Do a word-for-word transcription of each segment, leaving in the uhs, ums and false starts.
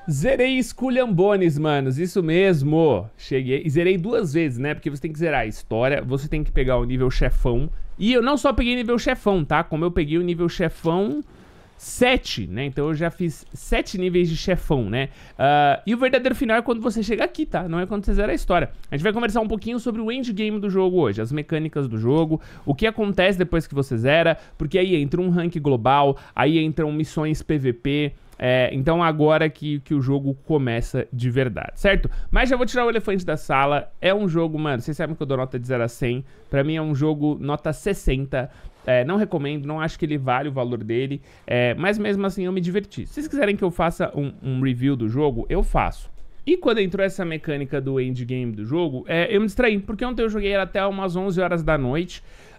Zerei Esculhambones, manos, isso mesmo. Cheguei e zerei duas vezes, né? Porque você tem que zerar a história, você tem que pegar o nível chefão. E eu não só peguei nível chefão, tá? Como eu peguei o nível chefão sete, né? Então eu já fiz sete níveis de chefão, né? Uh, e o verdadeiro final é quando você chega aqui, tá? Não é quando você zera a história. A gente vai conversar um pouquinho sobre o endgame do jogo hoje, as mecânicas do jogo, o que acontece depois que você zera, porque aí entra um rank global, aí entram missões P V P. É, então agora que, que o jogo começa de verdade, certo? Mas já vou tirar o elefante da sala. É um jogo, mano, vocês sabem que eu dou nota de zero a cem. Pra mim é um jogo nota sessenta. É, não recomendo, não acho que ele vale o valor dele, é, mas mesmo assim eu me diverti. Se vocês quiserem que eu faça um, um review do jogo, eu faço. E quando entrou essa mecânica do endgame do jogo, é, eu me distraí, porque ontem eu joguei ela até umas onze horas da noite.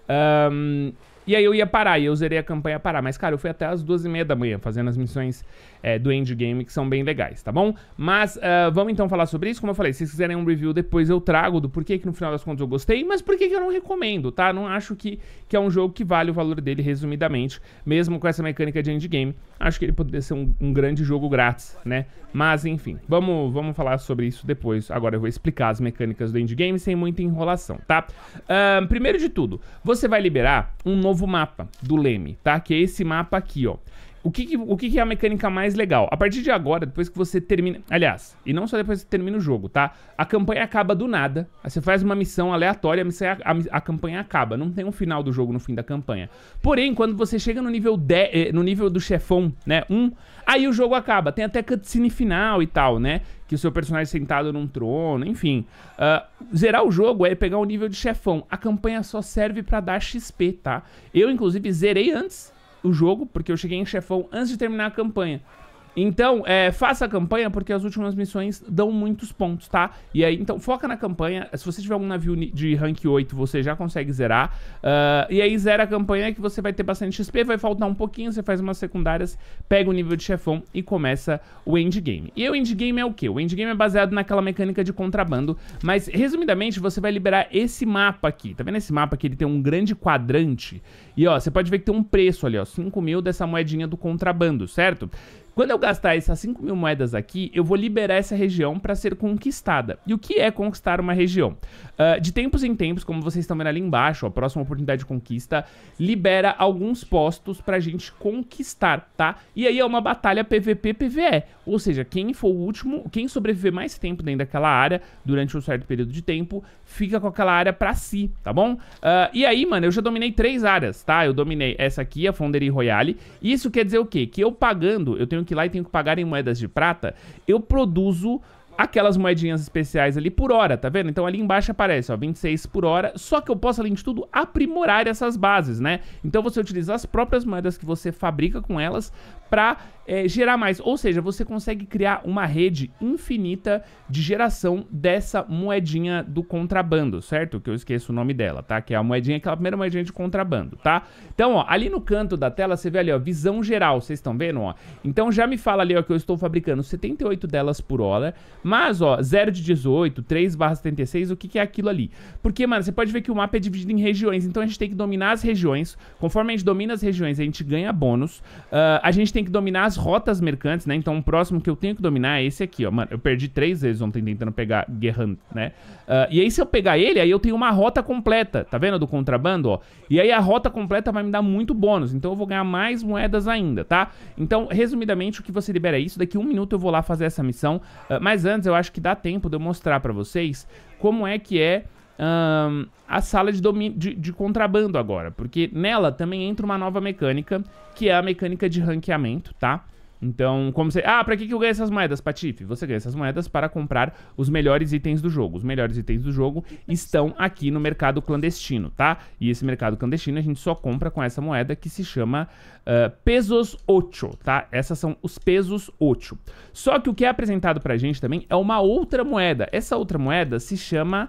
Um, E aí eu ia parar, e eu zerei a campanha parar. Mas, cara, eu fui até as duas e meia da manhã fazendo as missões é, do endgame, que são bem legais, tá bom? Mas uh, vamos então falar sobre isso. Como eu falei, se vocês quiserem um review, depois eu trago do porquê que no final das contas eu gostei, mas por que que eu não recomendo, tá? Não acho que, que é um jogo que vale o valor dele, resumidamente. Mesmo com essa mecânica de endgame, acho que ele poderia ser um, um grande jogo grátis, né? Mas, enfim, vamos, vamos falar sobre isso depois. Agora eu vou explicar as mecânicas do endgame sem muita enrolação, tá? Uh, primeiro de tudo, você vai liberar um novo novo mapa do Leme, tá? Que é esse mapa aqui, ó. O que, que, o que, que é a mecânica mais legal? A partir de agora, depois que você termina... Aliás, e não só depois que você termina o jogo, tá? A campanha acaba do nada. Aí você faz uma missão aleatória, a, missão, a, a campanha acaba. Não tem um final do jogo no fim da campanha. Porém, quando você chega no nível dez, no nível do chefão, né? um, aí o jogo acaba. Tem até cutscene final e tal, né? Que o seu personagem sentado num trono, enfim. Uh, zerar o jogo é pegar o nível de chefão. A campanha só serve pra dar X P, tá? Eu, inclusive, zerei antes o jogo, porque eu cheguei em chefão antes de terminar a campanha. Então, é, faça a campanha, porque as últimas missões dão muitos pontos, tá? E aí, então, foca na campanha. Se você tiver um navio de rank oito, você já consegue zerar. Uh, e aí, zera a campanha que você vai ter bastante X P, vai faltar um pouquinho, você faz umas secundárias, pega o nível de chefão e começa o endgame. E o endgame é o quê? O endgame é baseado naquela mecânica de contrabando, mas, resumidamente, você vai liberar esse mapa aqui. Tá vendo esse mapa aqui? Ele tem um grande quadrante. E, ó, você pode ver que tem um preço ali, ó, cinco mil dessa moedinha do contrabando, certo? Quando eu gastar essas cinco mil moedas aqui, eu vou liberar essa região para ser conquistada. E o que é conquistar uma região? Uh, de tempos em tempos, como vocês estão vendo ali embaixo, ó, a próxima oportunidade de conquista, libera alguns postos pra gente conquistar, tá? E aí é uma batalha P V P P V E. Ou seja, quem for o último, quem sobreviver mais tempo dentro daquela área, durante um certo período de tempo, fica com aquela área pra si, tá bom? Uh, e aí, mano, eu já dominei três áreas, tá? Eu dominei essa aqui, a Fonderie Royale. Isso quer dizer o quê? Que eu pagando, eu tenho que ir lá e tenho que pagar em moedas de prata, eu produzo aquelas moedinhas especiais ali por hora, tá vendo? Então ali embaixo aparece, ó, vinte e seis por hora, só que eu posso, além de tudo, aprimorar essas bases, né? Então você utiliza as próprias moedas que você fabrica com elas pra é, gerar mais, ou seja, você consegue criar uma rede infinita de geração dessa moedinha do contrabando, certo? Que eu esqueço o nome dela, tá? Que é a moedinha, aquela primeira moedinha de contrabando, tá? Então, ó, ali no canto da tela, você vê ali, ó, visão geral, vocês estão vendo, ó? Então já me fala ali, ó, que eu estou fabricando setenta e oito delas por hora, mas, ó, zero de dezoito, três barra setenta e seis, o que que é aquilo ali? Porque, mano, você pode ver que o mapa é dividido em regiões, então a gente tem que dominar as regiões. Conforme a gente domina as regiões, a gente ganha bônus. Uh, a gente tem que dominar as rotas mercantes, né? Então o próximo que eu tenho que dominar é esse aqui, ó. Mano, eu perdi três vezes ontem tentando pegar Guerrand, né? Uh, e aí se eu pegar ele, aí eu tenho uma rota completa, tá vendo? Do contrabando, ó. E aí a rota completa vai me dar muito bônus, então eu vou ganhar mais moedas ainda, tá? Então, resumidamente, o que você libera é isso. Daqui a um minuto eu vou lá fazer essa missão. Uh, mas antes, eu acho que dá tempo de eu mostrar pra vocês como é que é Um, a sala de, de, de contrabando agora, porque nela também entra uma nova mecânica, que é a mecânica de ranqueamento, tá? Então, como você... Ah, pra que que eu ganho essas moedas, Patife? Você ganha essas moedas para comprar os melhores itens do jogo. Os melhores itens do jogo estão aqui no mercado clandestino, tá? E esse mercado clandestino a gente só compra com essa moeda que se chama uh, Pesos oito, tá? Essas são os Pesos oito. Só que o que é apresentado pra gente também é uma outra moeda. Essa outra moeda se chama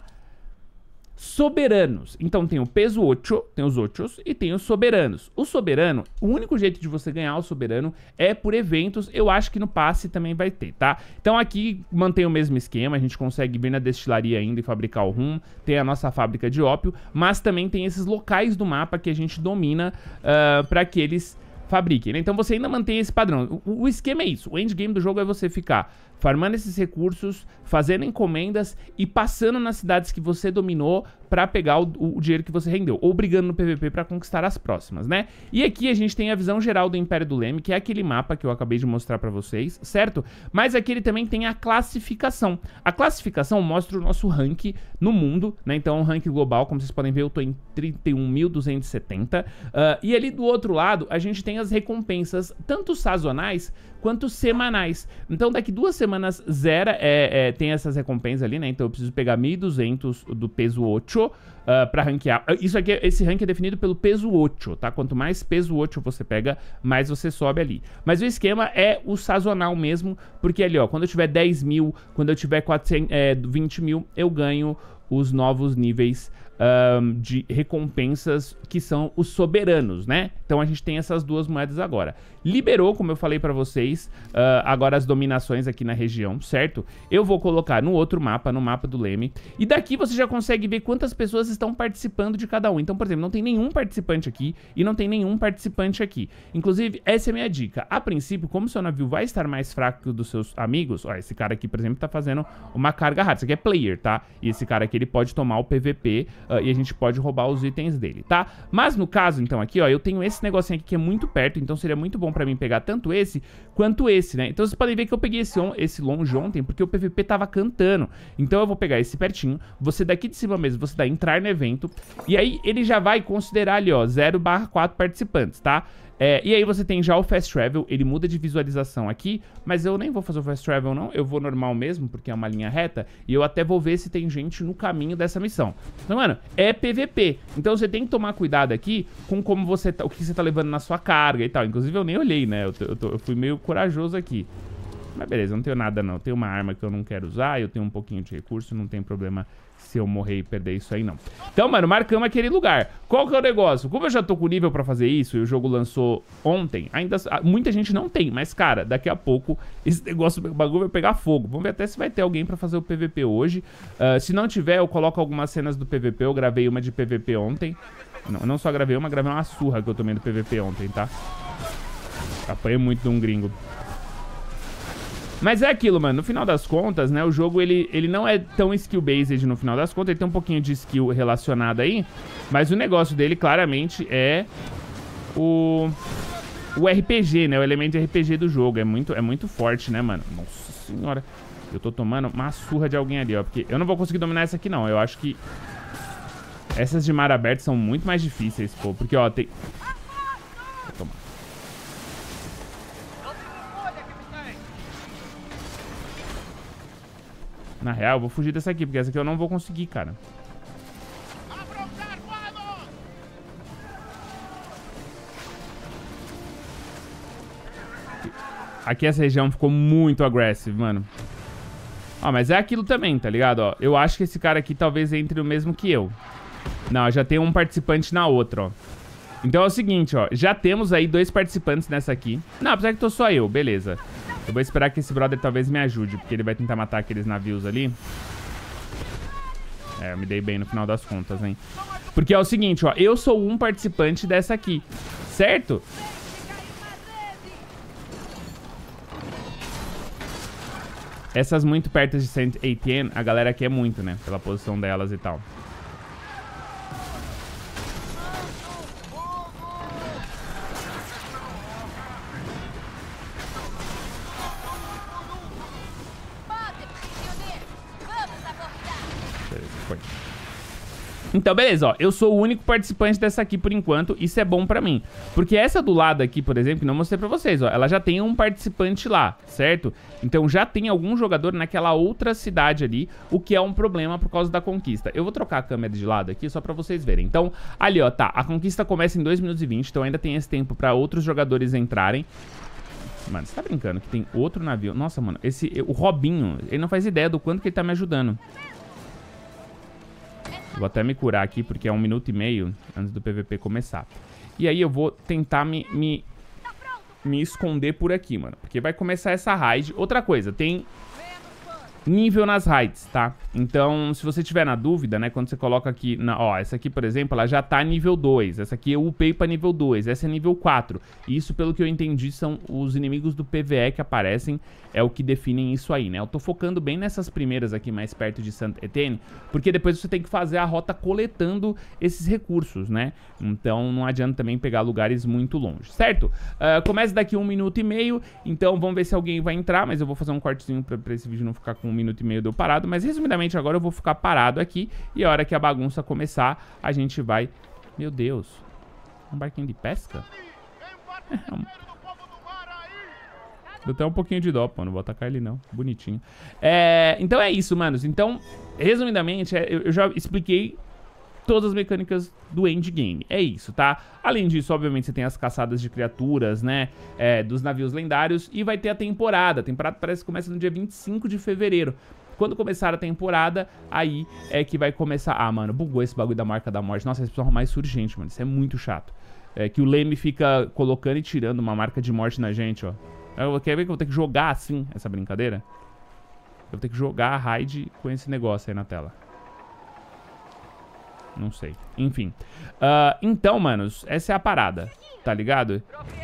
soberanos. Então tem o peso oito, tem os oitos e tem os soberanos. O soberano, o único jeito de você ganhar o soberano é por eventos. Eu acho que no passe também vai ter, tá? Então aqui mantém o mesmo esquema, a gente consegue vir na destilaria ainda e fabricar o rum, tem a nossa fábrica de ópio, mas também tem esses locais do mapa que a gente domina uh, para que eles fabriquem, né? Então você ainda mantém esse padrão. O, o esquema é isso. O endgame do jogo é você ficar farmando esses recursos, fazendo encomendas e passando nas cidades que você dominou pra pegar o, o dinheiro que você rendeu, ou brigando no P V P pra conquistar as próximas, né? E aqui a gente tem a visão geral do Império do Leme, que é aquele mapa que eu acabei de mostrar pra vocês, certo? Mas aqui ele também tem a classificação. A classificação mostra o nosso rank no mundo, né? Então, o rank global, como vocês podem ver, eu tô em trinta e um mil duzentos e setenta. Uh, e ali do outro lado, a gente tem as recompensas, tanto sazonais quanto semanais. Então, daqui duas semanas zero é, é, tem essas recompensas ali, né? Então, eu preciso pegar mil e duzentos do peso oito uh, pra ranquear. Isso aqui, esse rank é definido pelo peso oito, tá? Quanto mais peso oito você pega, mais você sobe ali. Mas o esquema é o sazonal mesmo, porque ali, ó, quando eu tiver dez mil, quando eu tiver quatrocentos, é, vinte mil, eu ganho os novos níveis Um, de recompensas que são os soberanos, né? Então a gente tem essas duas moedas agora. Liberou, como eu falei pra vocês, uh, agora as dominações aqui na região, certo? Eu vou colocar no outro mapa, no mapa do Leme. E daqui você já consegue ver quantas pessoas estão participando de cada um. Então, por exemplo, não tem nenhum participante aqui e não tem nenhum participante aqui. Inclusive, essa é a minha dica. A princípio, como seu navio vai estar mais fraco que o dos seus amigos, ó, esse cara aqui, por exemplo, tá fazendo uma carga rara. Isso aqui é player, tá? E esse cara aqui, ele pode tomar o P V P uh, e a gente pode roubar os itens dele, tá? Mas no caso, então, aqui, ó, eu tenho esse negocinho aqui que é muito perto, então seria muito bom pra mim pegar tanto esse quanto esse, né? Então vocês podem ver que eu peguei esse, on esse longe ontem porque o P V P tava cantando. Então eu vou pegar esse pertinho, você daqui de cima mesmo, você dá entrar no evento, e aí ele já vai considerar ali, ó, zero barra quatro participantes, tá? É, e aí você tem já o Fast Travel, ele muda de visualização aqui, mas eu nem vou fazer o Fast Travel não, eu vou normal mesmo, porque é uma linha reta, e eu até vou ver se tem gente no caminho dessa missão. Então, mano, é P V P, então você tem que tomar cuidado aqui com como você tá, o que você tá levando na sua carga e tal. Inclusive eu nem olhei, né, eu, eu, tô, eu fui meio corajoso aqui. Mas beleza, eu não tenho nada não, eu tenho uma arma que eu não quero usar, eu tenho um pouquinho de recurso, não tem problema se eu morrer e perder isso aí não. Então, mano, marcamos aquele lugar. Qual que é o negócio? Como eu já tô com nível pra fazer isso e o jogo lançou ontem, ainda muita gente não tem, mas cara, daqui a pouco esse negócio, o bagulho vai pegar fogo. Vamos ver até se vai ter alguém pra fazer o P V P hoje. Uh, se não tiver, eu coloco algumas cenas do P V P, eu gravei uma de P V P ontem. Não, não só gravei uma, gravei uma surra que eu tomei do P V P ontem, tá? Apanhei muito de um gringo. Mas é aquilo, mano, no final das contas, né, o jogo, ele, ele não é tão skill-based no final das contas, ele tem um pouquinho de skill relacionado aí, mas o negócio dele, claramente, é o, o R P G, né, o elemento de R P G do jogo, é muito, é muito forte, né, mano, nossa senhora, eu tô tomando uma surra de alguém ali, ó, porque eu não vou conseguir dominar essa aqui, não, eu acho que essas de mar aberto são muito mais difíceis, pô, porque, ó, tem... Vou tomar. Na real, eu vou fugir dessa aqui, porque essa aqui eu não vou conseguir, cara. Aqui essa região ficou muito agressiva, mano. Ó, mas é aquilo também, tá ligado? Ó, eu acho que esse cara aqui talvez entre o mesmo que eu. Não, já tem um participante na outra, ó. Então é o seguinte, ó. Já temos aí dois participantes nessa aqui. Não, apesar que tô só eu, beleza. Eu vou esperar que esse brother talvez me ajude, porque ele vai tentar matar aqueles navios ali. É, eu me dei bem no final das contas, hein? Porque é o seguinte, ó. Eu sou um participante dessa aqui, certo? Essas muito perto de Saint Etienne, a galera quer muito, né? Pela posição delas e tal. Foi. Então, beleza, ó. Eu sou o único participante dessa aqui por enquanto. Isso é bom pra mim. Porque essa do lado aqui, por exemplo, que não mostrei pra vocês, ó. Ela já tem um participante lá, certo? Então já tem algum jogador naquela outra cidade ali, o que é um problema por causa da conquista. Eu vou trocar a câmera de lado aqui só pra vocês verem. Então, ali, ó, tá. A conquista começa em dois minutos e vinte, então ainda tem esse tempo pra outros jogadores entrarem. Mano, você tá brincando que tem outro navio? Nossa, mano, esse... O Robinho, ele não faz ideia do quanto que ele tá me ajudando. Vou até me curar aqui, porque é um minuto e meio antes do P V P começar. E aí eu vou tentar me, me, me esconder por aqui, mano. Porque vai começar essa raid. Outra coisa, tem nível nas raids, tá? Então, se você tiver na dúvida, né, quando você coloca aqui, na, ó, essa aqui, por exemplo, ela já tá nível dois, essa aqui eu upei pra nível dois, essa é nível quatro. E isso, pelo que eu entendi, são os inimigos do P V E que aparecem, é o que definem isso aí, né? Eu tô focando bem nessas primeiras aqui, mais perto de Saint-Étienne, porque depois você tem que fazer a rota coletando esses recursos, né? Então, não adianta também pegar lugares muito longe, certo? Uh, começa daqui um minuto e meio, então vamos ver se alguém vai entrar, mas eu vou fazer um cortezinho pra, pra esse vídeo não ficar com um minuto e meio deu parado, mas resumidamente agora eu vou ficar parado aqui e a hora que a bagunça começar, a gente vai... Meu Deus, um barquinho de pesca? É um... Deu até um pouquinho de dó, pô, não vou atacar ele não, bonitinho. É... Então é isso, manos, então, resumidamente, eu, eu já expliquei todas as mecânicas do endgame, é isso, tá? Além disso, obviamente, você tem as caçadas de criaturas, né, é, dos navios lendários, e vai ter a temporada. A temporada parece que começa no dia vinte e cinco de fevereiro. Quando começar a temporada, aí é que vai começar... Ah, mano, bugou esse bagulho da marca da morte. Nossa, eles precisam arrumar isso urgente, mano, isso é muito chato. É que o Leme fica colocando e tirando uma marca de morte na gente, ó. Eu, quer ver que eu vou ter que jogar assim, essa brincadeira? Eu vou ter que jogar a raid com esse negócio aí na tela. Não sei. Enfim. Uh, então, manos, essa é a parada. Tá ligado?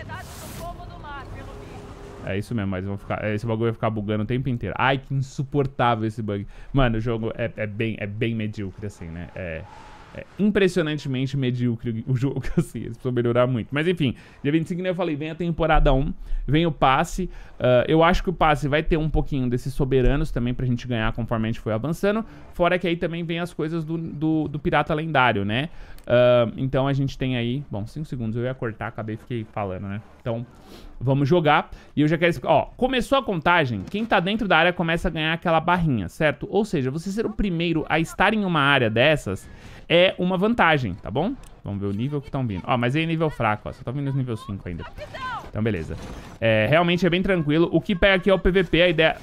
É isso mesmo, mas vão ficar, esse bagulho vai ficar bugando o tempo inteiro. Ai, que insuportável esse bug. Mano, o jogo é, é, bem, é bem medíocre, assim, né? É... É impressionantemente medíocre o jogo, assim, eles precisam melhorar muito. Mas enfim, dia vinte e cinco, né, eu falei, vem a temporada um, vem o passe. Uh, eu acho que o passe vai ter um pouquinho desses soberanos também pra gente ganhar conforme a gente foi avançando. Fora que aí também vem as coisas do, do, do pirata lendário, né? Uh, então a gente tem aí... Bom, cinco segundos, eu ia cortar, acabei fiquei falando, né? Então, vamos jogar. E eu já quero explicar... Ó, começou a contagem, quem tá dentro da área começa a ganhar aquela barrinha, certo? Ou seja, você ser o primeiro a estar em uma área dessas é uma vantagem, tá bom? Vamos ver o nível que estão vindo. Ó, mas aí é nível fraco, ó. Só tá vindo os nível cinco ainda. Então, beleza. É, realmente é bem tranquilo. O que pega aqui é o P V P, a ideia...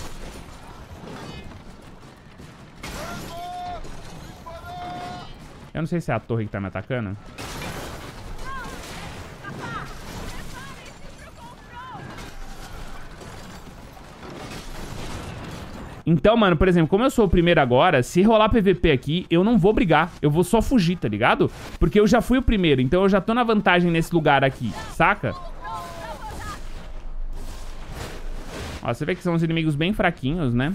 Eu não sei se é a torre que tá me atacando. Então, mano, por exemplo, como eu sou o primeiro agora, se rolar P V P aqui, eu não vou brigar. Eu vou só fugir, tá ligado? Porque eu já fui o primeiro, então eu já tô na vantagem nesse lugar aqui, saca? Ó, você vê que são os inimigos bem fraquinhos, né?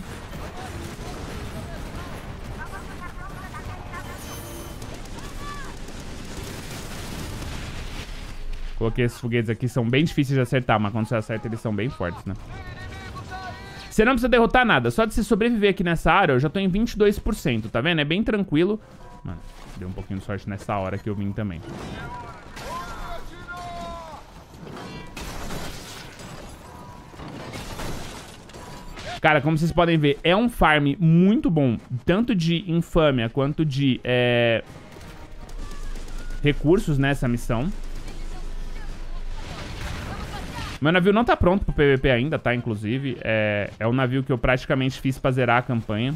Coloquei esses foguetes aqui, são bem difíceis de acertar, mas quando você acerta eles são bem fortes, né? Você não precisa derrotar nada, só de você sobreviver aqui nessa área eu já tô em vinte e dois por cento, tá vendo? É bem tranquilo. Mano, deu um pouquinho de sorte nessa hora que eu vim também. Cara, como vocês podem ver, é um farm muito bom, tanto de infâmia quanto de é... recursos nessa missão. Meu navio não tá pronto pro P V P ainda, tá? Inclusive, é, é um navio que eu praticamente fiz pra zerar a campanha.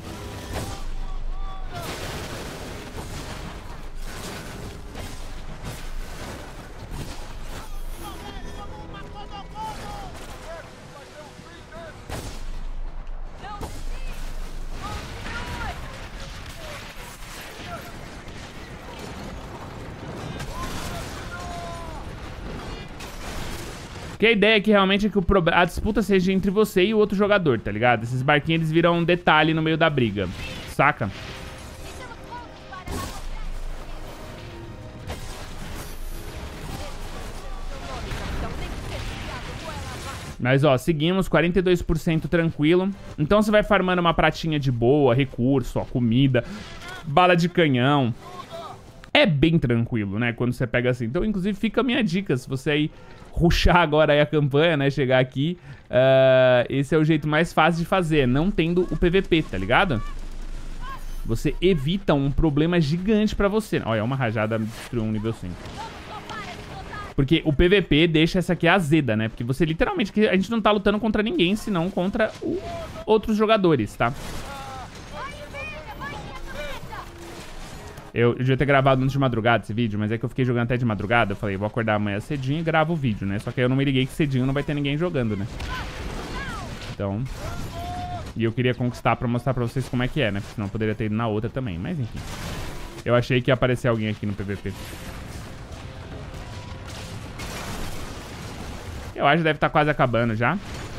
Porque a ideia aqui realmente é que o pro... a disputa seja entre você e o outro jogador, tá ligado? Esses barquinhos, eles viram um detalhe no meio da briga, saca? Mas, ó, seguimos, quarenta e dois por cento tranquilo. Então você vai farmando uma pratinha de boa, recurso, ó, comida, bala de canhão. É bem tranquilo, né, quando você pega assim. Então, inclusive, fica a minha dica, se você aí rushar agora aí a campanha, né, chegar aqui, uh, esse é o jeito mais fácil de fazer, não tendo o P V P, tá ligado? Você evita um problema gigante pra você. Olha, é uma rajada destruiu um nível cinco. Porque o P V P deixa essa aqui azeda, né? Porque você literalmente, a gente não tá lutando contra ninguém, senão contra o, outros jogadores, tá? Eu, eu devia ter gravado antes de madrugada esse vídeo, mas é que eu fiquei jogando até de madrugada. Eu falei, vou acordar amanhã cedinho e gravo o vídeo, né? Só que aí eu não me liguei que cedinho não vai ter ninguém jogando, né? Então, E eu queria conquistar pra mostrar pra vocês como é que é, né? Porque senão eu poderia ter ido na outra também. Mas enfim. Eu achei que ia aparecer alguém aqui no P V P. Eu acho que deve estar quase acabando já.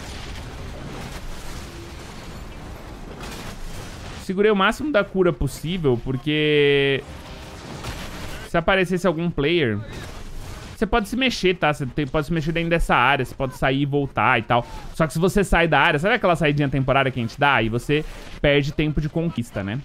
Segurei o máximo da cura possível, porque... se aparecesse algum player... você pode se mexer, tá? Você tem, pode se mexer dentro dessa área, você pode sair e voltar e tal. Só que se você sai da área, sabe aquela saidinha temporária que a gente dá? Aí você perde tempo de conquista, né?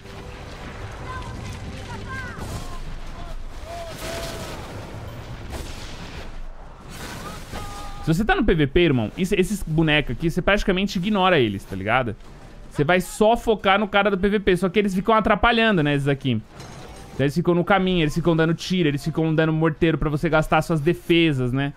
Se você tá no P V P, irmão, esses bonecos aqui, você praticamente ignora eles, tá ligado? Você vai só focar no cara do P V P, só que eles ficam atrapalhando, né, esses aqui. Então eles ficam no caminho, eles ficam dando tiro, eles ficam dando morteiro pra você gastar suas defesas, né?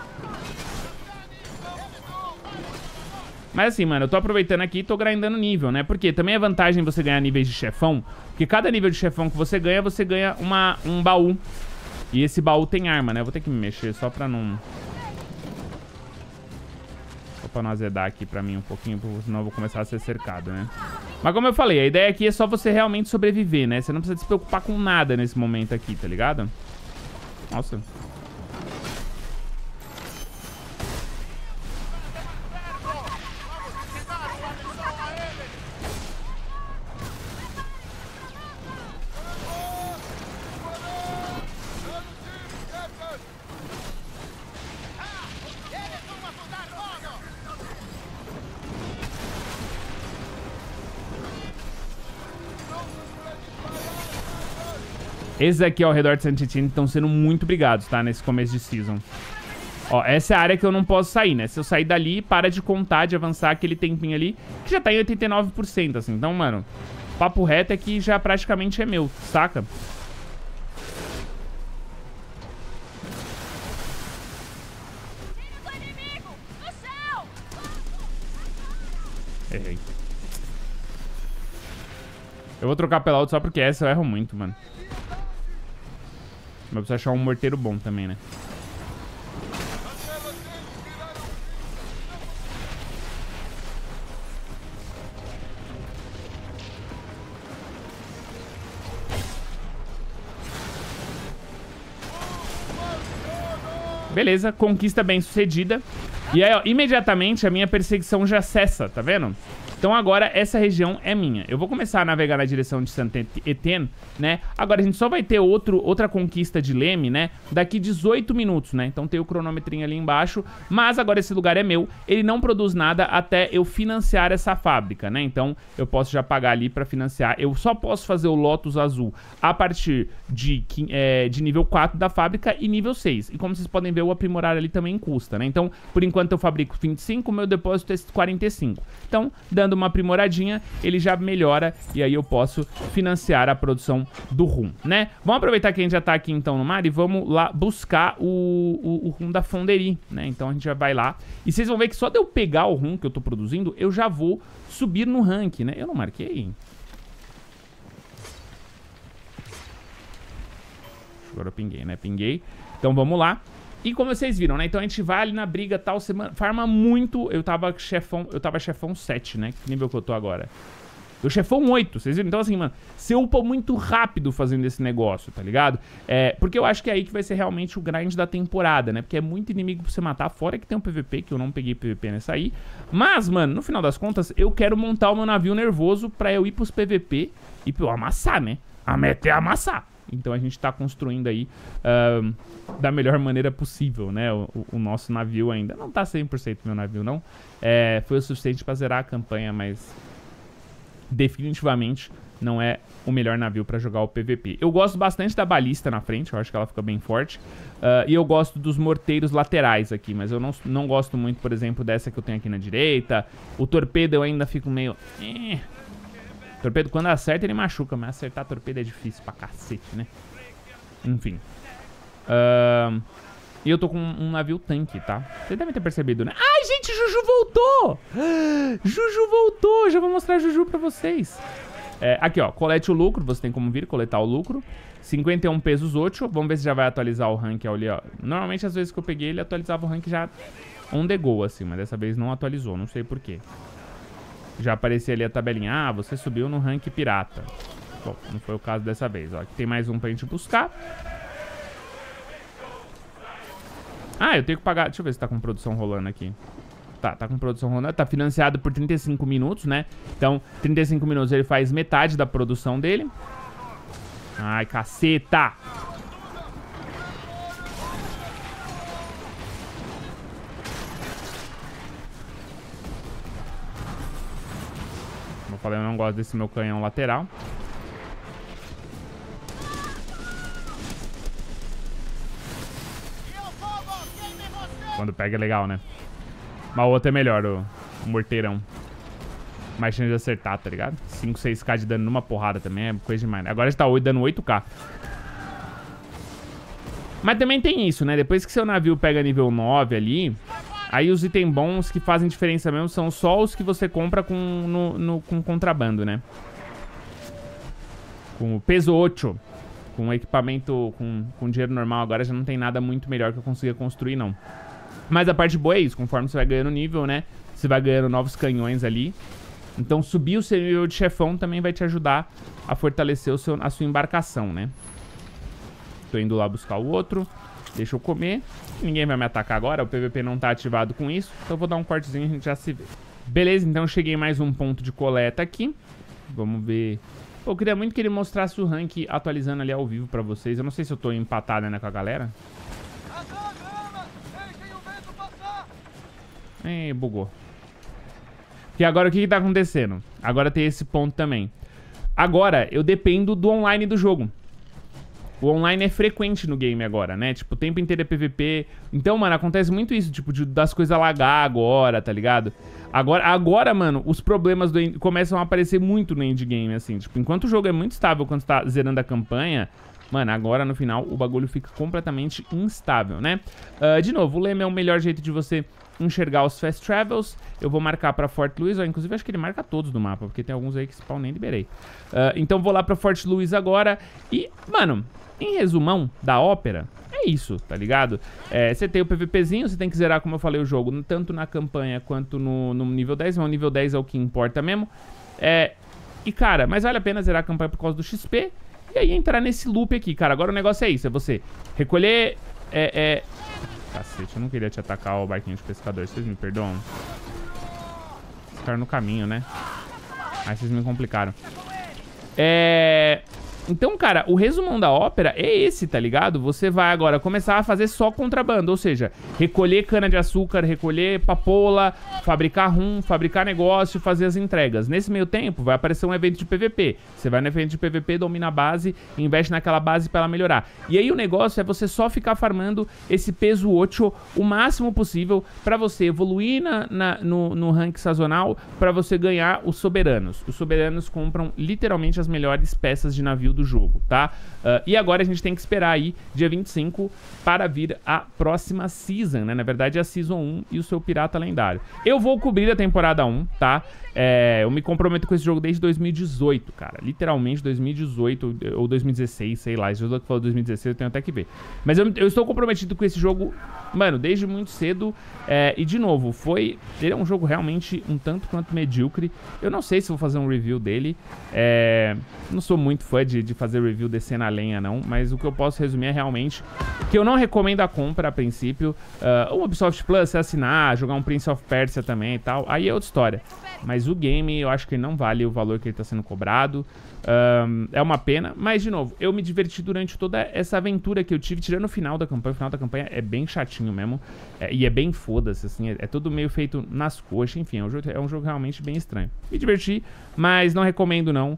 Mas assim, mano, eu tô aproveitando aqui e tô grindando nível, né? Porque também é vantagem você ganhar níveis de chefão, porque cada nível de chefão que você ganha, você ganha uma, um baú. E esse baú tem arma, né? Eu vou ter que me mexer só pra não... só pra não azedar aqui pra mim um pouquinho, porque senão eu vou começar a ser cercado, né? Mas como eu falei, a ideia aqui é só você realmente sobreviver, né? Você não precisa se preocupar com nada nesse momento aqui, tá ligado? Nossa. Esses aqui ao redor de Santitine estão sendo muito brigados, tá? Nesse começo de season. Ó, essa é a área que eu não posso sair, né? Se eu sair dali, para de contar, de avançar aquele tempinho ali, que já tá em oitenta e nove por cento, assim. Então, mano, papo reto é que já praticamente é meu, saca? Errei. Eu vou trocar pela outra só porque essa eu erro muito, mano. Mas precisa achar um morteiro bom também, né? Beleza, conquista bem sucedida. E aí, ó, imediatamente a minha perseguição já cessa, tá vendo? Então agora essa região é minha. Eu vou começar a navegar na direção de Saint-Étienne, né? Agora a gente só vai ter outro, outra conquista de Leme, né? Daqui dezoito minutos, né? Então tem o cronômetrinho ali embaixo. Mas agora esse lugar é meu. Ele não produz nada até eu financiar essa fábrica, né? Então eu posso já pagar ali pra financiar. Eu só posso fazer o Lotus Azul a partir de, é, de nível quatro da fábrica e nível seis. E como vocês podem ver, o aprimorar ali também custa, né? Então, por enquanto eu fabrico vinte e cinco, meu depósito é quarenta e cinco. Então, dando uma aprimoradinha, ele já melhora e aí eu posso financiar a produção do rum, né? Vamos aproveitar que a gente já tá aqui então no mar e vamos lá buscar o, o, o rum da Fonderie, né? Então a gente já vai lá e vocês vão ver que só de eu pegar o rum que eu tô produzindo, eu já vou subir no rank, né? Eu não marquei. Agora eu pinguei, né? Pinguei. Então vamos lá. E como vocês viram, né? Então a gente vai ali na briga e tal, você farma muito. Eu tava chefão, eu tava chefão sete, né? Que nível que eu tô agora? Eu chefão oito, vocês viram? Então assim, mano, você upa muito rápido fazendo esse negócio, tá ligado? É, porque eu acho que é aí que vai ser realmente o grind da temporada, né? Porque é muito inimigo pra você matar, fora que tem um P V P, que eu não peguei P V P nessa aí. Mas, mano, no final das contas, eu quero montar o meu navio nervoso pra eu ir pros P V P e pra eu amassar, né? A meta é amassar. Então a gente tá construindo aí uh, da melhor maneira possível, né? O, o nosso navio ainda não tá cem por cento meu navio, não. É, foi o suficiente pra zerar a campanha, mas definitivamente não é o melhor navio pra jogar o P V P. Eu gosto bastante da balista na frente, eu acho que ela fica bem forte. Uh, e eu gosto dos morteiros laterais aqui, mas eu não, não gosto muito, por exemplo, dessa que eu tenho aqui na direita. O torpedo eu ainda fico meio... Eh. Torpedo, quando acerta, ele machuca, mas acertar torpedo é difícil pra cacete, né? Enfim. Uh, e eu tô com um navio tanque, tá? Vocês devem ter percebido, né? Ai, gente, Juju voltou! Juju voltou! Já vou mostrar a Juju pra vocês. É, aqui, ó, colete o lucro, você tem como vir, coletar o lucro. cinquenta e um pesos oito, vamos ver se já vai atualizar o rank ali, ó. Normalmente, as vezes que eu peguei, ele atualizava o rank já on the go, assim, mas dessa vez não atualizou, não sei porquê. já aparecia ali a tabelinha. Ah, você subiu no rank pirata. Bom, não foi o caso dessa vez. Ó, aqui tem mais um pra gente buscar. Ah, eu tenho que pagar... Deixa eu ver se tá com produção rolando aqui. Tá, tá com produção rolando. Tá financiado por trinta e cinco minutos, né? Então, trinta e cinco minutos ele faz metade da produção dele. Ai, caceta! Como eu falei, eu não gosto desse meu canhão lateral. Quando pega é legal, né? Mas o outro é melhor, o, o morteirão. Mais chance de acertar, tá ligado? cinco, seis K de dano numa porrada também é coisa demais, né? Agora está dando oito K. Mas também tem isso, né? Depois que seu navio pega nível nove ali, aí os itens bons que fazem diferença mesmo são só os que você compra com, no, no, com contrabando, né? Com o peso oito. Com equipamento, com, com dinheiro normal agora já não tem nada muito melhor que eu consiga construir, não. Mas a parte boa é isso, conforme você vai ganhando nível, né? Você vai ganhando novos canhões ali. Então subir o seu nível de chefão também vai te ajudar a fortalecer o seu, a sua embarcação, né? Tô indo lá buscar o outro. Deixa eu comer. Ninguém vai me atacar agora, o P V P não tá ativado com isso. Então eu vou dar um cortezinho e a gente já se vê. Beleza, então cheguei em mais um ponto de coleta aqui. Vamos ver... Pô, eu queria muito que ele mostrasse o rank atualizando ali ao vivo pra vocês. Eu não sei se eu tô empatado, né, com a galera. Ih, bugou. Porque agora o que que tá acontecendo? Agora tem esse ponto também. Agora eu dependo do online do jogo. O online é frequente no game agora, né? Tipo, o tempo inteiro é P V P. Então, mano, acontece muito isso, tipo, de, das coisas lagar agora, tá ligado? Agora, agora, mano, os problemas do começam a aparecer muito no endgame, assim. Tipo, enquanto o jogo é muito estável quando você tá zerando a campanha... Mano, agora no final o bagulho fica completamente instável, né? Uh, de novo, o leme é o melhor jeito de você enxergar os fast travels. Eu vou marcar pra Fort Louis, ó, inclusive acho que ele marca todos do mapa, porque tem alguns aí que spawn nem liberei. Uh, então vou lá pra Fort Louis agora e, mano, em resumão da ópera, é isso, tá ligado? É, você tem o PVPzinho, você tem que zerar, como eu falei, o jogo, tanto na campanha quanto no, no nível dez, mas o nível dez é o que importa mesmo. É, e, cara, mas vale a pena zerar a campanha por causa do X P. E aí entrar nesse loop aqui, cara. Agora o negócio é isso, é você recolher... É, é... Cacete, eu não queria te atacar, o barquinho de pescador. Vocês me perdoam? Ficaram no caminho, né? Aí vocês me complicaram. É... Então, cara, o resumão da ópera é esse, tá ligado? Você vai agora começar a fazer só contrabando, ou seja, recolher cana-de-açúcar, recolher papoula, fabricar rum, fabricar negócio, fazer as entregas. Nesse meio tempo, vai aparecer um evento de P V P. Você vai no evento de P V P, domina a base, investe naquela base pra ela melhorar. E aí o negócio é você só ficar farmando esse peso oito o máximo possível pra você evoluir na, na, no, no rank sazonal, pra você ganhar os soberanos. Os soberanos compram literalmente as melhores peças de navio do jogo, tá? Uh, e agora a gente tem que esperar aí, dia vinte e cinco, para vir a próxima season, né? Na verdade é a season um e o seu pirata lendário. Eu vou cobrir a temporada um, tá? É, eu me comprometo com esse jogo desde dois mil e dezoito, cara. Literalmente dois mil e dezoito ou dois mil e dezesseis, sei lá. Esse jogo que falou dois mil e dezesseis eu tenho até que ver. Mas eu, eu estou comprometido com esse jogo, mano, desde muito cedo. É, e de novo, foi... Ele é um jogo realmente um tanto quanto medíocre. Eu não sei se vou fazer um review dele. É, não sou muito fã de, de fazer review descendo a lenha, não. Mas o que eu posso resumir é realmente que eu não recomendo a compra a princípio. Uh, o Ubisoft Plus, se assinar, jogar um Prince of Persia também e tal, aí é outra história. Mas o game, eu acho que não vale o valor que ele está sendo cobrado. Um, é uma pena, mas de novo, eu me diverti durante toda essa aventura que eu tive, tirando o final da campanha. O final da campanha é bem chatinho mesmo, é, e é bem foda-se, assim, é, é tudo meio feito nas coxas, enfim, é um, jogo, é um jogo realmente bem estranho. Me diverti, mas não recomendo não,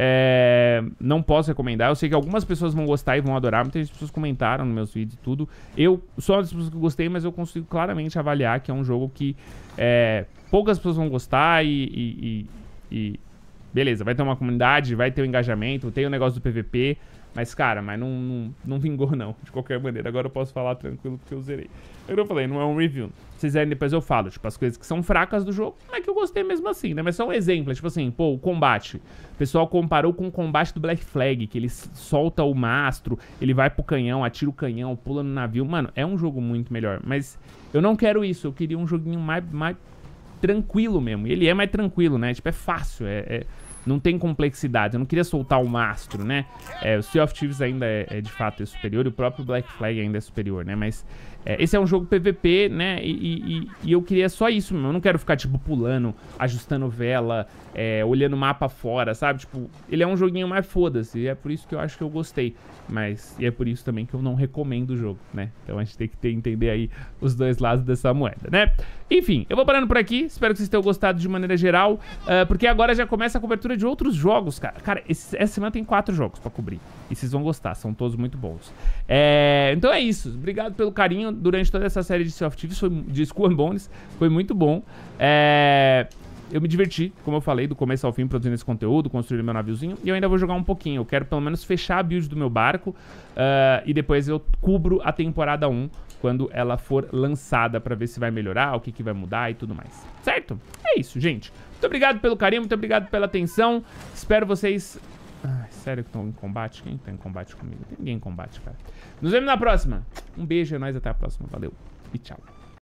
é, não posso recomendar. Eu sei que algumas pessoas vão gostar e vão adorar, muitas pessoas comentaram nos meus vídeos e tudo. Eu sou uma das pessoas que gostei, mas eu consigo claramente avaliar que é um jogo que é, poucas pessoas vão gostar e... e, e, e beleza, vai ter uma comunidade, vai ter um engajamento, tem o negócio do P V P, mas, cara, mas não, não, não vingou, não, de qualquer maneira. Agora eu posso falar tranquilo porque eu zerei. Eu não falei, não é um review. Se vocês quiserem, depois eu falo, tipo, as coisas que são fracas do jogo, não é que eu gostei mesmo assim, né? Mas só um exemplo, tipo assim, pô, o combate. O pessoal comparou com o combate do Black Flag, que ele solta o mastro, ele vai pro canhão, atira o canhão, pula no navio. Mano, é um jogo muito melhor, mas eu não quero isso, eu queria um joguinho mais... mais tranquilo mesmo. E ele é mais tranquilo, né? Tipo, é fácil, é... é... Não tem complexidade, eu não queria soltar o mastro, né? É, o Sea of Thieves ainda é, é de fato é superior, e o próprio Black Flag ainda é superior, né? Mas é, esse é um jogo P V P, né? E, e, e eu queria só isso mesmo, eu não quero ficar, tipo, pulando, ajustando vela, é, olhando o mapa fora, sabe? Tipo, ele é um joguinho mais foda-se, e é por isso que eu acho que eu gostei. Mas, e é por isso também que eu não recomendo o jogo, né? Então a gente tem que ter, entender aí os dois lados dessa moeda, né? Enfim, eu vou parando por aqui, espero que vocês tenham gostado de maneira geral, uh, porque agora já começa a cobertura de outros jogos, cara. Cara, esse, essa semana tem quatro jogos pra cobrir, e vocês vão gostar, são todos muito bons. É, então é isso, obrigado pelo carinho durante toda essa série de Sea of Thieves, foi, de Skull and Bones, foi muito bom. É... Eu me diverti, como eu falei, do começo ao fim produzindo esse conteúdo, construindo meu naviozinho. E eu ainda vou jogar um pouquinho. Eu quero pelo menos fechar a build do meu barco. Uh, e depois eu cubro a temporada um quando ela for lançada pra ver se vai melhorar, o que, que vai mudar e tudo mais. Certo? É isso, gente. Muito obrigado pelo carinho, muito obrigado pela atenção. Espero vocês... Ai, sério que estão em combate? Quem tá em combate comigo? Tem ninguém em combate, cara. Nos vemos na próxima. Um beijo, é nóis, até a próxima. Valeu e tchau.